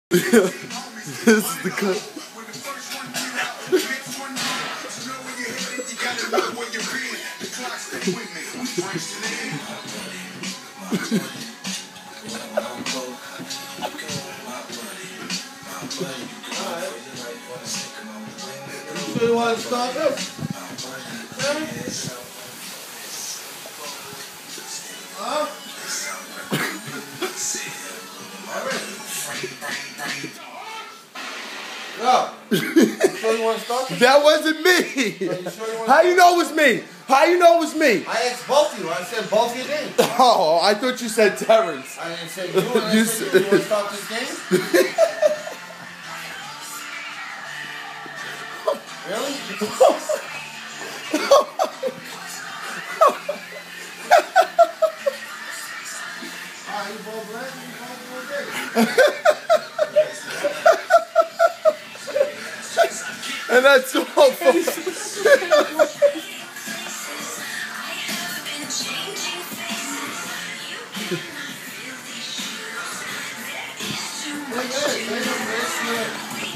This is the cut. So you want to start this? Huh? Yeah. So you want to start this? That wasn't me. So you sure you want How you know it was me? How you know it was me? I asked both of you. I said both your names. Oh, I thought you said Terrence. I didn't say you, and I said you. You want to start this game? Really? Alright, you both black, you both gay. And that's all. Look at it,